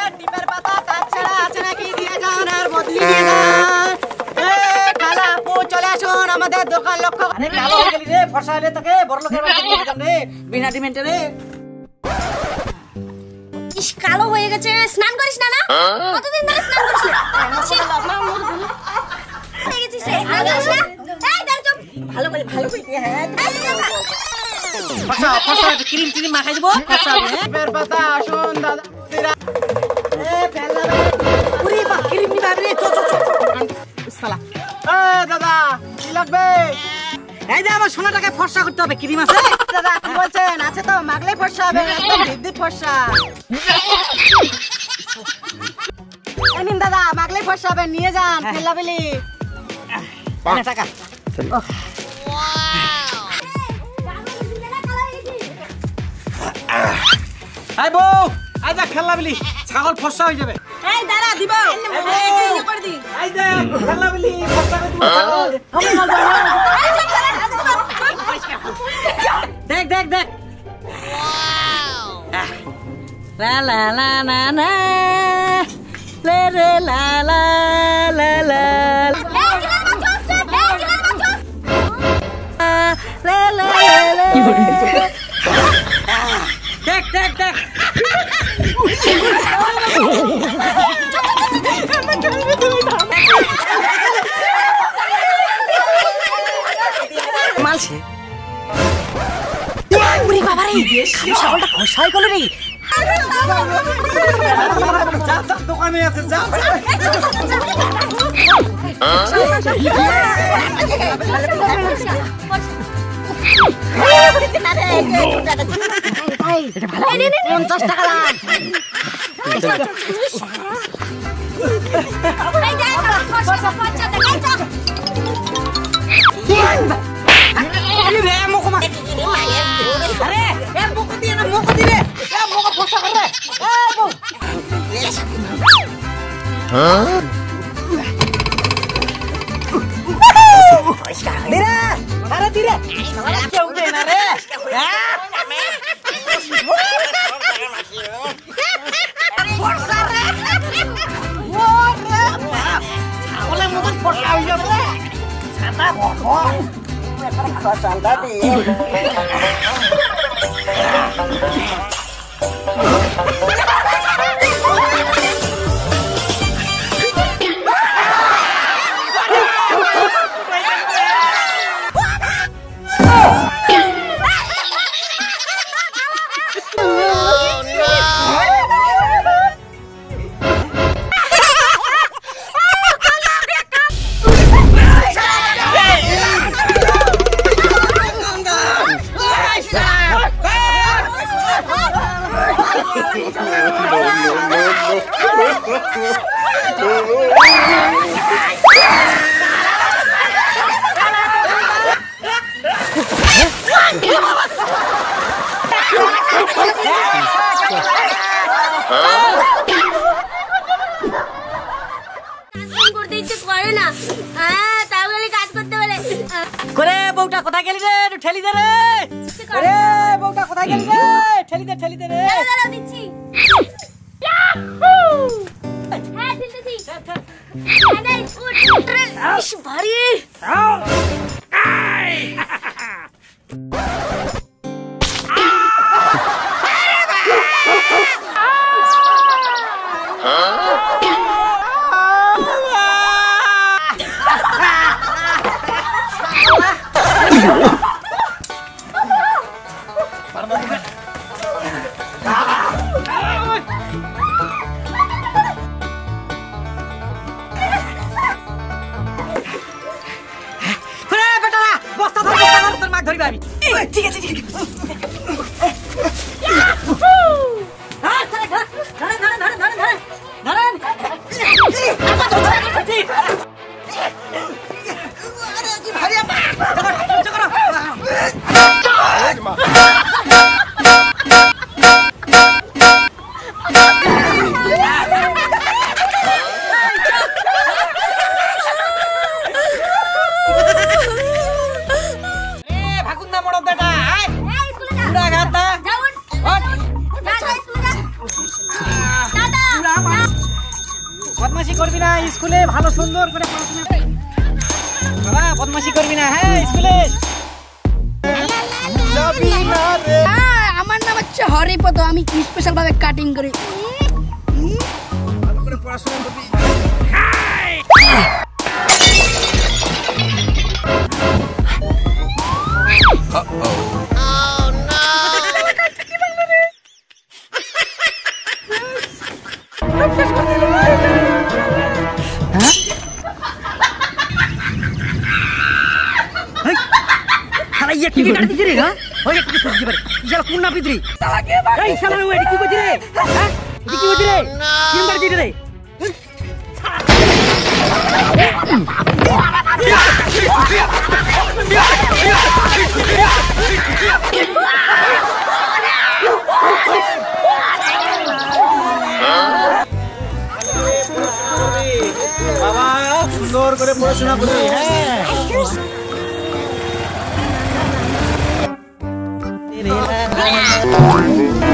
টিপের পাতা কাজ ছাড়া আছে নাকি দিয়ে যান আর বদলি দিয়ে যান। খালা আপু চলে আসুন আমাদের দোকান লক্ষ্য। আরে কালো হয়ে গেলি রে, ফর্সা হলে তোকে বড় লোকের বাড়ি নিয়ে যেতাম রে বিনা ডিমেন্টে রে। ইস কালো হয়ে গেছে, স্নান করিস না? কতদিন ধরে স্নান করিস না? ভালো করে হ্যাঁ ফর্সা ক্রিম টিম মাখাই দেবো। ফর্সা টিপের পাতা আসুন দাদা ক্রিম নিবা রে। সালা দাদা কি লাগবে? এই যে আমার সোনাটাকে ফর্সা করতে হবে, ক্রিম আছে দাদা? কি বলছেন? আছে তো, মাগলে ফর্সা হবে, একদম বিদ্যুৎ ফর্সা। নিন দাদা, মাগলে ফর্সা হবে, নিয়ে যান। ফেলাবেলি টাকা। এই বউ আই যা খেলাবিলি, ছাগল ফর্সা হয়ে যাবে। এই দাঁড়া দিব, এই করে দি। এই যে খেলাবিলি ফর্সা করে দিব ছাগল। দেখ দেখ দেখ। লা লা লা লা লা লে রে লা লা লা লা লা লা লা। দেখ দেখ দেখ। মালছে ওরে বাবা রে, ছাগলটা খসাই গেল রে। দোকানে আছে যা। করে বউটা কোথায় গেলি রে? ঠেলি দে রে। করে বউটা কোথায় গেলি রে? ঠেলি দে রে। দাঁড়া দিচ্ছি। হ্যাঁ দিতেছি। আরে উঠ। ইস ভারী। বদমাশি করবি না স্কুলে, ভালো সুন্দর করে পড়াশোনা কর। বাবা বদমাশি করবি না, হ্যাঁ স্কুলে যাবি না রে। আমার নাম হচ্ছে হরিপদ, আমি স্পেশাল ভাবে কাটিং করি। ভালো করে পড়াশোনা করবি। বাবা সুন্দর করে পড়াশোনা করবি, হ্যাঁ।